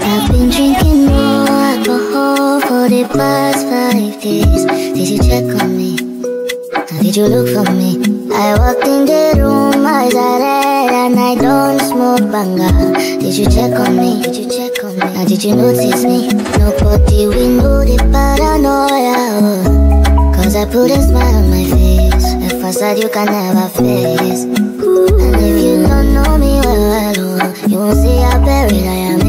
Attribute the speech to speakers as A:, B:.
A: I've been drinking more alcohol for the past 5 days. Did you check on me? Did you look for me? I walked in the room, eyes are red, and I don't smoke banga. Did you check on me? Did you check on me? Now did you notice me? Nobody will know the paranoia, oh. Cause I put a smile on my face, a facade you can never face. And if you don't know me well, oh, you won't see how buried I am